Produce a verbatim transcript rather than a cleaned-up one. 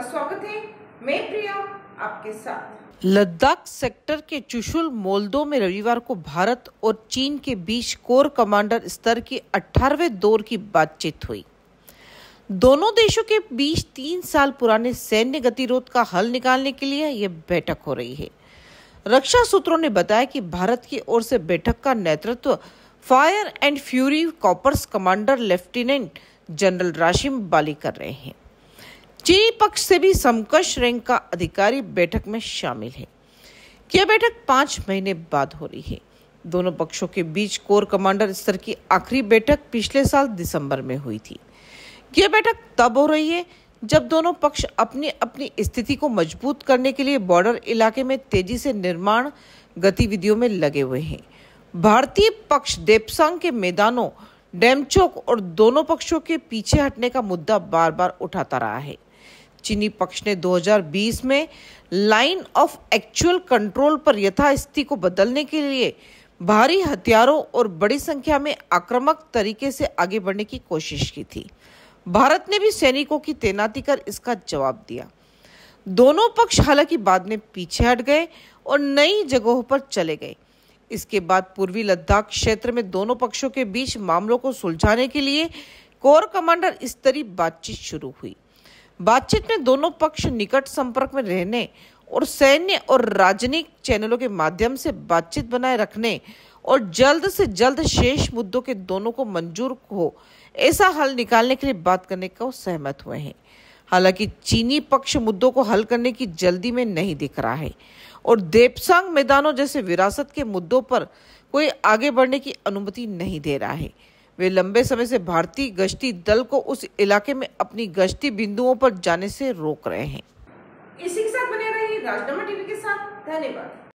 स्वागत है। मैं प्रिया आपके साथ। लद्दाख सेक्टर के चुशुल मोल्दो में रविवार को भारत और चीन के बीच कोर कमांडर स्तर की अठारहवें दौर की बातचीत हुई। दोनों देशों के बीच तीन साल पुराने सैन्य गतिरोध का हल निकालने के लिए यह बैठक हो रही है। रक्षा सूत्रों ने बताया कि भारत की ओर से बैठक का नेतृत्व Fire and Fury Corps commander lieutenant general Rashim Bali कर रहे हैं। चीनी पक्ष से भी समकक्ष रैंक का अधिकारी बैठक में शामिल है। यह बैठक पांच महीने बाद हो रही है। दोनों पक्षों के बीच कोर कमांडर स्तर की आखिरी बैठक पिछले साल दिसंबर में हुई थी। यह बैठक तब हो रही है जब दोनों पक्ष अपनी अपनी स्थिति को मजबूत करने के लिए बॉर्डर इलाके में तेजी से निर्माण गतिविधियों में लगे हुए हैं। भारतीय पक्ष देपसांग के मैदानों, डेमचोक और दोनों पक्षों के पीछे हटने का मुद्दा बार बार उठाता रहा है। चीनी पक्ष ने दो हज़ार बीस में लाइन ऑफ एक्चुअल कंट्रोल पर यथास्थिति को बदलने के लिए भारी हथियारों और बड़ी संख्या में आक्रामक तरीके से आगे बढ़ने की कोशिश की थी। भारत ने भी सैनिकों की तैनाती कर इसका जवाब दिया। दोनों पक्ष हालांकि बाद में पीछे हट गए और नई जगहों पर चले गए। इसके बाद पूर्वी लद्दाख क्षेत्र में दोनों पक्षों के बीच मामलों को सुलझाने के लिए कोर कमांडर स्तरीय बातचीत शुरू हुई। बातचीत में दोनों पक्ष निकट संपर्क में रहने और सैन्य और राजनीतिक चैनलों के माध्यम से बातचीत बनाए रखने और जल्द से जल्द शेष मुद्दों के दोनों को मंजूर हो ऐसा हल निकालने के लिए बात करने को सहमत हुए हैं। हालांकि चीनी पक्ष मुद्दों को हल करने की जल्दी में नहीं दिख रहा है और देपसांग मैदानों जैसे विरासत के मुद्दों पर कोई आगे बढ़ने की अनुमति नहीं दे रहा है। वे लंबे समय से भारतीय गश्ती दल को उस इलाके में अपनी गश्ती बिंदुओं पर जाने से रोक रहे हैं। इसी के साथ बने रहिए राजनामा टीवी के साथ। धन्यवाद।